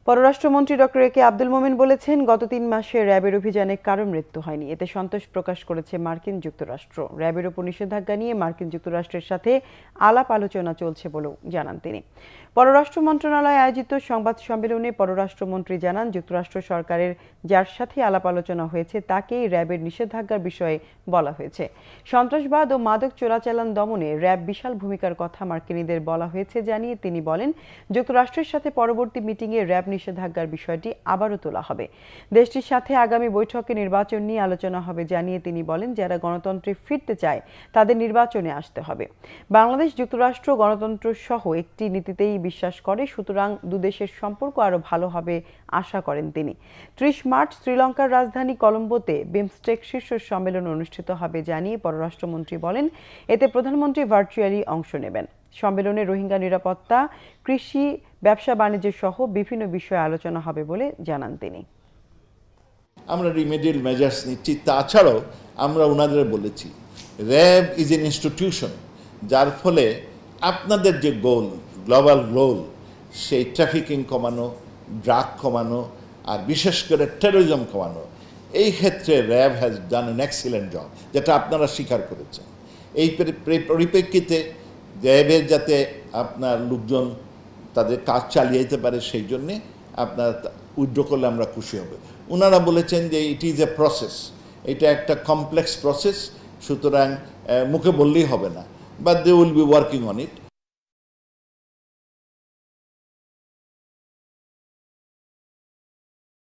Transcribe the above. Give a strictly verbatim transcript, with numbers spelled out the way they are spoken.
পররাষ্ট্রমন্ত্রী doctor A কে আব্দুল মোমেন বলেছেন, গত তিন মাসে র্যাবের অভিযানে কারো মৃত্যু হয়নি। এতে সন্তোষ প্রকাশ করেছে মার্কিন যুক্তরাষ্ট্র। র্যাবের উপর নিষেধাজ্ঞা নিয়ে মার্কিন যুক্তরাষ্ট্রের সাথে আলাপ আলোচনা চলছে বলেও জানান তিনি। পররাষ্ট্র মন্ত্রণালয়ে আয়োজিত সংবাদ সম্মেলনে পররাষ্ট্রমন্ত্রী জানান, যুক্তরাষ্ট্র সরকারের যার সাথে আলাপ আলোচনা হয়েছে তাকেই র্যাবের নিষেধাজ্ঞার বিষয়ে বলা হয়েছে। সন্ত্রাসবাদ ও মাদক চোরাচালান দমনে র্যাব বিশাল ভূমিকার কথা মার্কিনীদের বলা হয়েছে জানিয়ে তিনি বলেন, যুক্তরাষ্ট্রের সাথে পরবর্তী মিটিংয়ে র্যাব নিষেধাজ্ঞার বিষয়টি আবারও তোলা হবে। দেশটির সাথে আগামী বৈঠকে নির্বাচন নিয়ে আলোচনা হবে জানিয়ে তিনি বলেন, যারা গণতন্ত্রে ফিরতে চায় তাদের নির্বাচনে আসতে হবে। বাংলাদেশ যুক্তরাষ্ট্র গণতন্ত্র সহ একটি নীতিতেই বিশ্বাস করে, সুতরাং দুদেশের সম্পর্ক আরও ভালো হবে আশা করেন তিনি। ত্রিশ মার্চ শ্রীলঙ্কার রাজধানী কলম্বোতে বিমস্টেক শীর্ষ সম্মেলন অনুষ্ঠিত হবে জানিয়ে পররাষ্ট্রমন্ত্রী বলেন, এতে প্রধানমন্ত্রী ভার্চুয়ালি অংশ নেবেন। সম্মেলনে রোহিঙ্গা নিরাপত্তা, কৃষি, ব্যবসা বাণিজ্য সহ বিভিন্ন বিষয়ে আলোচনা হবে বলে জানান তিনি। আমরা রিমেডিয়াল মেজার্স নিচ্ছি। তাছাড়াও আমরা ওনাদের বলেছি, র্যাব ইজ এন ইনস্টিটিউশন, যার ফলে আপনাদের যে গোল, গ্লোবাল গোল, সেই ট্রাফিকিং কমানো, ড্রাগ কমানো আর বিশেষ করে টেরোরিজম কমানো, এই ক্ষেত্রে RAB has done an excellent job, যেটা আপনারা স্বীকার করেছেন। এই পরিপ্রেক্ষিতে র্যাবের যাতে আপনার লোকজন তাদের কাজ চালিয়ে যেতে পারে, সেই জন্যে আপনার উইথড্র করলে আমরা খুশি হব। ওনারা বলেছেন যে ইট ইজ এ প্রসেস, এটা একটা কমপ্লেক্স প্রসেস, সুতরাং মুখে বললেই হবে না, but they will be working on it.